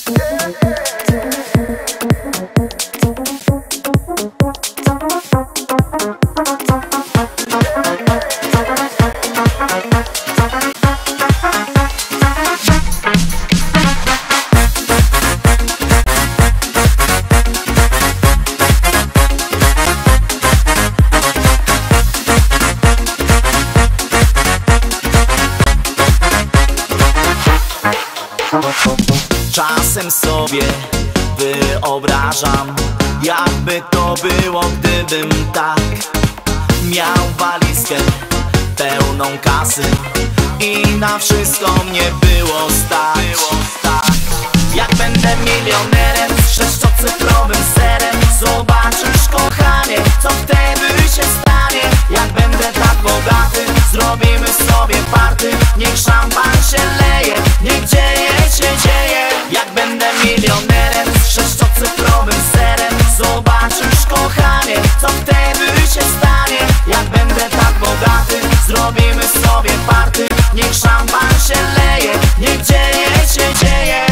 Czasem sobie wyobrażam, jakby to było, gdybym tak miał walizkę pełną kasy i na wszystko mnie było stać. Jak będę milionerem z sześciocyfrowym serem, zobaczysz, kochanie, co wtedy się stanie. Jak będę tak bogaty, zrobimy sobie party, niech szampan się leje, niech dzieje się dzieje. Jak będę milionerem z sześciocyfrowym serem, zobaczysz, kochanie, co wtedy się stanie. Jak będę tak bogaty, zrobimy sobie party, niech szampan się leje, niech dzieje się dzieje.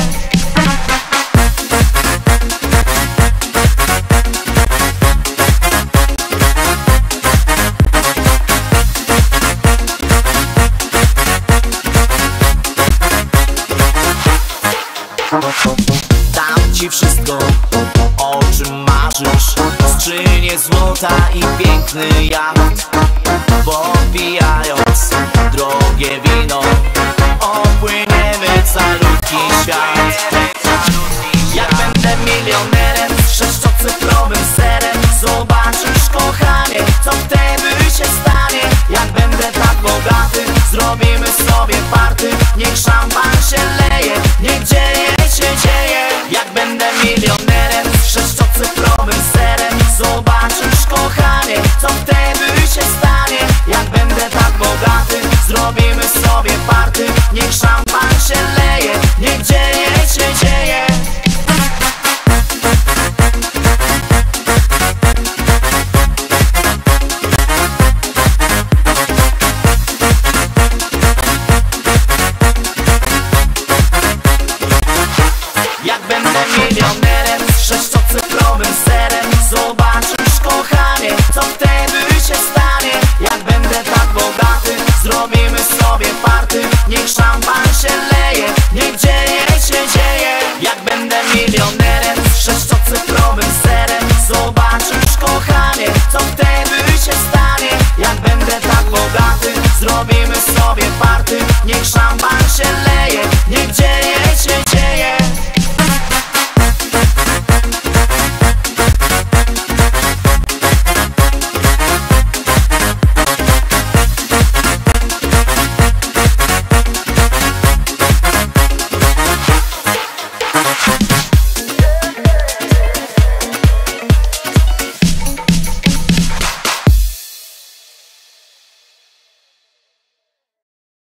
Dam ci wszystko, o czym marzysz, skrzynię złota i piękny jacht. Popijając drogie wino, opłyniemy calutki świat. Jak będę milionerem z sześciocyfrowym serem, zobaczysz, kochanie, co wtedy się stanie. Jak będę tak bogaty, zrobimy sobie party, niech szampan się leje, niech dzieje